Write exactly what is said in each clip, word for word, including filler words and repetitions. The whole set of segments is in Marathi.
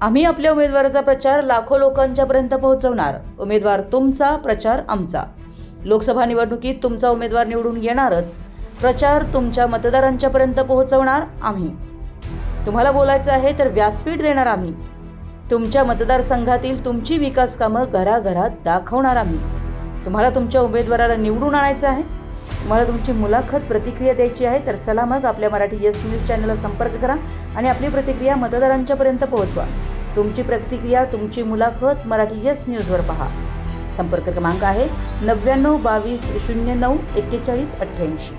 आम्ही आपल्या उमेदवाराचा प्रचार लाखो लोकांच्या पर्यंत पोहोचवणार। उमेदवार तुमचा, प्रचार आमचा। लोकसभा निवडणुकीत तुमचा उमेदवार निवडून येणारच, प्रचार तुमच्या मतदारांच्या पर्यंत पोहोचवणार आम्ही। तुम्हाला बोलायचं आहे तर व्यासपीठ देणार आम्ही। तुमच्या मतदारसंघातील तुमची विकास कामं घराघरात दाखवणार आम्ही। तुम्हाला तुमच्या उमेदवाराला निवडून आणायचं आहे, तुम्हाला तुमची मुलाखत प्रतिक्रिया द्यायची आहे तर चला मग आपल्या मराठी यस न्यूज चॅनलला संपर्क करा आणि आपली प्रतिक्रिया मतदारांच्या पर्यंत पोहोचवा। तुमची प्रतिक्रिया, तुमची मुलाखत मराठी यस न्यूजवर पहा। संपर्क क्रमांक आहे नव्याण्णव बावीस शून्य नऊ एक्केचाळीस अठ्ठ्याऐंशी।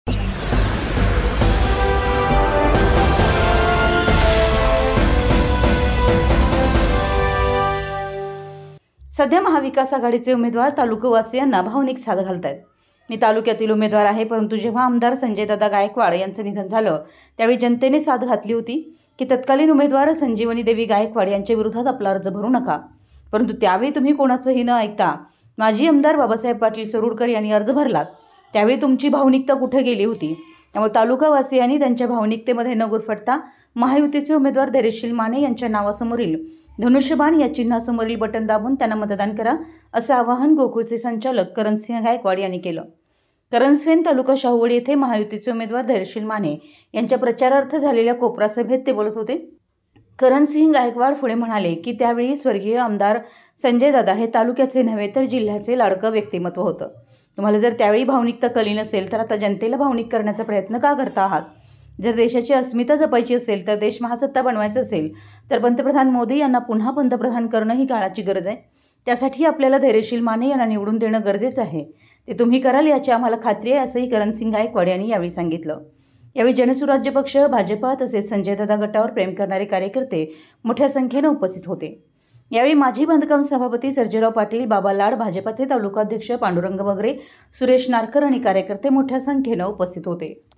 सध्या महाविकास आघाडीचे उमेदवार तालुकावासियांना भावनिक साथ घालतायत। मी तालुक्यातील उमेदवार आहे, परंतु जेव्हा आमदार संजयदादा गायकवाड यांचं निधन झालं त्यावेळी जनतेने साथ घातली होती की तत्कालीन उमेदवार संजीवनी देवी गायकवाड यांच्या विरोधात आपला अर्ज भरू नका। परंतु त्यावेळी तुम्ही कोणाचंही न ऐकता माजी आमदार बाबासाहेब पाटील सरोडकर यांनी अर्ज भरलात। त्यावेळी तुमची भावनिकता कुठे गेली होती? त्यामुळे तालुकावासियांनी त्यांच्या भावनिकतेमध्ये न गुरफटता महायुतीचे उमेदवार धैर्यशील माने यांच्या नावासमोरील धनुष्यबाण या चिन्हासमोरील बटन दाबून त्यांना मतदान करा, असं आवाहन गोकुळचे संचालक करणसिंह गायकवाड यांनी केलं। करंजफेन तालुका शाहूवाडी येथे महायुतीचे उमेदवार धैर्यशील माने यांच्या प्रचारार्थ झालेल्या कोपरा सभेत ते बोलत होते। करणसिंह गायकवाड पुढे म्हणाले की त्यावेळी स्वर्गीय आमदार संजयदादा हे तालुक्याचे नव्हे तर जिल्ह्याचे लाडकं व्यक्तिमत्व होतं। तुम्हाला जर त्यावेळी भावनिकता कळली नसेल तर आता जनतेला भावनिक करण्याचा प्रयत्न का करता आहात? जर देशाची अस्मिता जपायची असेल, तर देश महासत्ता बनवायचा असेल तर पंतप्रधान मोदी यांना पुन्हा पंतप्रधान करणं ही काळाची गरज आहे। त्यासाठी आपल्याला धैर्यशील माने यांना निवडून देणं गरजेचं आहे। ते तुम्ही कराल याची आम्हाला खात्री आहे, असंही करणसिंह गायकवाड यांनी यावेळी सांगितलं। यावेळी जनसुराज्य पक्ष, भाजपा तसेच संजयदादा गटावर प्रेम करणारे कार्यकर्ते मोठ्या संख्येने उपस्थित होते। यावेळी माजी बांधकाम सभापती सर्जेराव पाटील, बाबा लाड, भाजपाचे तालुकाध्यक्ष पांडुरंग बगरे, सुरेश नारकर आणि कार्यकर्ते मोठ्या संख्येने उपस्थित होते।